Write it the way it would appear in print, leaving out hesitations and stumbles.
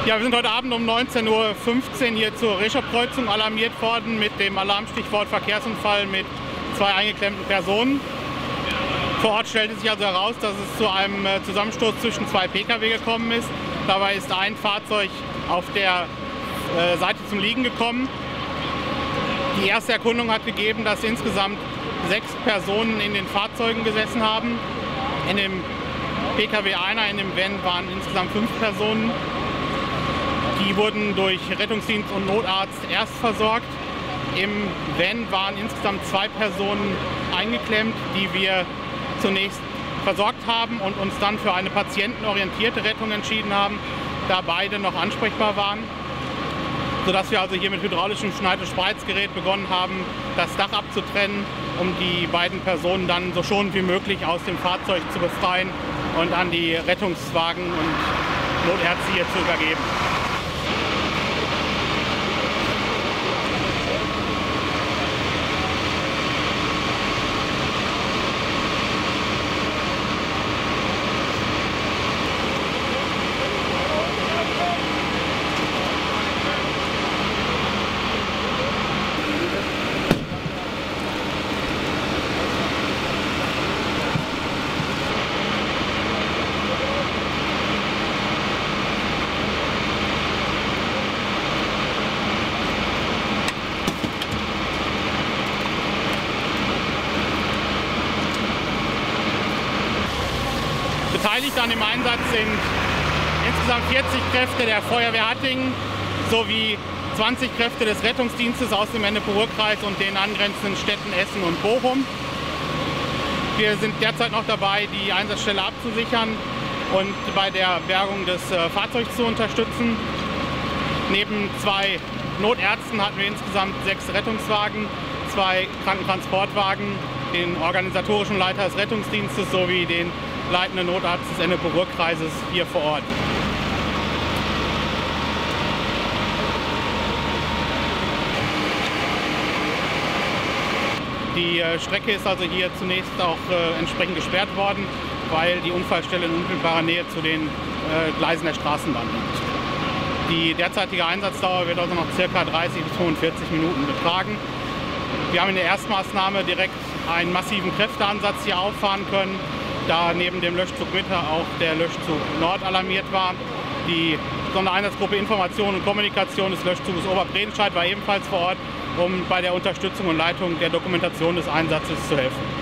Ja, wir sind heute Abend um 19:15 Uhr hier zur Reschop-Kreuzung alarmiert worden mit dem Alarmstichwort Verkehrsunfall mit 2 eingeklemmten Personen. Vor Ort stellte sich also heraus, dass es zu einem Zusammenstoß zwischen 2 Pkw gekommen ist. Dabei ist ein Fahrzeug auf der Seite zum Liegen gekommen. Die erste Erkundung hat gegeben, dass insgesamt 6 Personen in den Fahrzeugen gesessen haben. In dem Pkw einer, in dem Van waren insgesamt 5 Personen. Die wurden durch Rettungsdienst und Notarzt erst versorgt. Im Van waren insgesamt 2 Personen eingeklemmt, die wir zunächst versorgt haben und uns dann für eine patientenorientierte Rettung entschieden haben, da beide noch ansprechbar waren, sodass wir also hier mit hydraulischem Schneid- und Spreizgerät begonnen haben, das Dach abzutrennen, um die beiden Personen dann so schonend wie möglich aus dem Fahrzeug zu befreien und an die Rettungswagen und Notärzte hier zu übergeben. Beteiligt an dem Einsatz sind insgesamt 40 Kräfte der Feuerwehr Hattingen sowie 20 Kräfte des Rettungsdienstes aus dem Ennepe-Ruhr-Kreis und den angrenzenden Städten Essen und Bochum. Wir sind derzeit noch dabei, die Einsatzstelle abzusichern und bei der Bergung des Fahrzeugs zu unterstützen. Neben 2 Notärzten hatten wir insgesamt 6 Rettungswagen, 2 Krankentransportwagen, den organisatorischen Leiter des Rettungsdienstes sowie den leitenden Notarzt des Ennepe-Ruhr-Kreises hier vor Ort. Die Strecke ist also hier zunächst auch entsprechend gesperrt worden, weil die Unfallstelle in unmittelbarer Nähe zu den Gleisen der Straßenbahn liegt. Die derzeitige Einsatzdauer wird also noch ca. 30 bis 45 Minuten betragen. Wir haben in der Erstmaßnahme direkt einen massiven Kräfteansatz hier auffahren können, da neben dem Löschzug Mitte auch der Löschzug Nord alarmiert war. Die Sondereinsatzgruppe Information und Kommunikation des Löschzuges Oberbredenscheid war ebenfalls vor Ort, um bei der Unterstützung und Leitung der Dokumentation des Einsatzes zu helfen.